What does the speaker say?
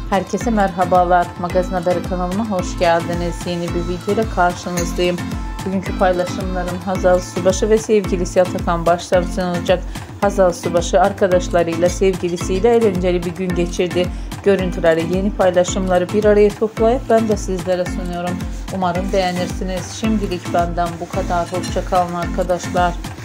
Herkese merhabalar. Magazin Haberi kanalıma hoş geldiniz. Yeni bir videoyla karşınızdayım. Bugünkü paylaşımlarım Hazal Subaşı ve sevgilisi Atakan Başaran olacak. Hazal Subaşı arkadaşlarıyla, sevgilisiyle eğlenceli bir gün geçirdi. Görüntüleri, yeni paylaşımları bir araya toplayıp ben de sizlere sunuyorum. Umarım beğenirsiniz. Şimdilik benden bu kadar. Hoşça kalın arkadaşlar.